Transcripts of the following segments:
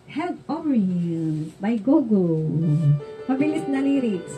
Head Over Heels by Gogo. Mabilis na lyrics.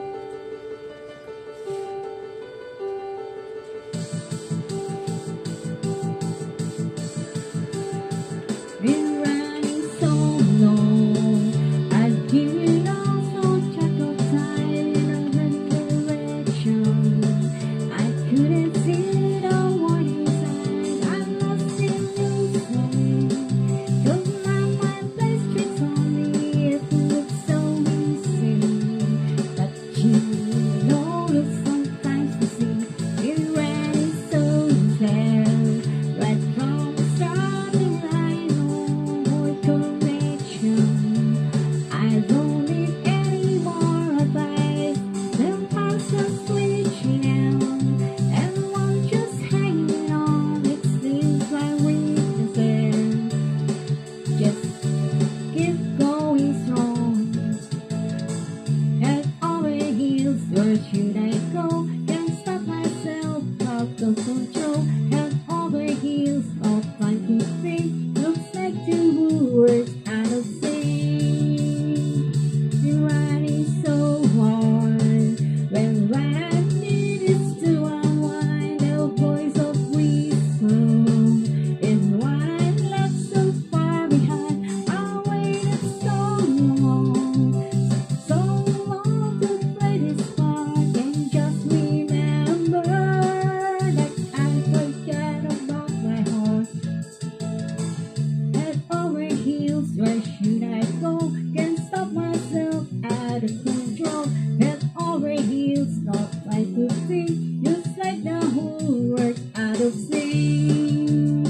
Been running so long, I've given lost no track of time in another direction. I couldn't see the warning signs, I'm lost in your zone. 'Cause my mind plays tricks on me, it looks so easy. But you know that sometimes we see it ran so sad. Right from the start, I know more connection. I don't need any more advice. The past is reaching out, and one just hanging on. It seems like weaknesses. Just keep going strong. Head over heels, where should I go? Can't stop myself out of control. Head over heels, no time to think. Looks like two words out of sync. You're running so hard when what I need is to unwind. The voice of wisdom is what I left so far behind. I waited so long to play this part, and just remember that I forgot about my heart. Head over heels, where should I go? Can't stop myself out of control. Head over heels, not like to think. Just like the whole world out of sync.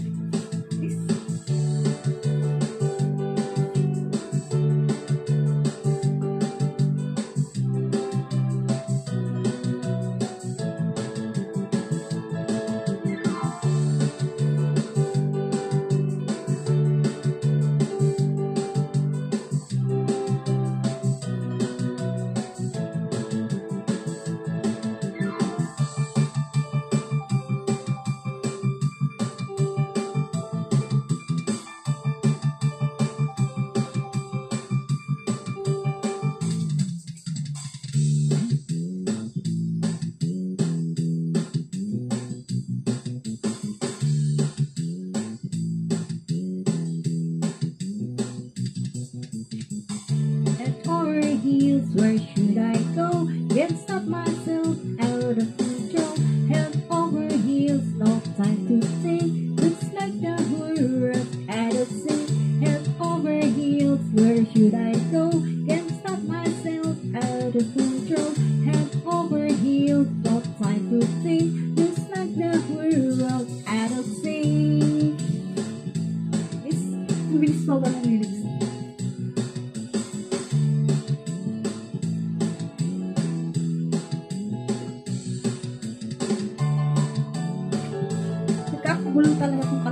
Head over heels, where should I go? Can't stop myself out of control. Head over heels, no time to think. Looks like the world out of sync. Head over heels, where should I go? Can't stop myself out of control. Head over heels, no time to think. Looks like the world out of sync. Mabilis pa ba ng lyrics? Nakakagulo talaga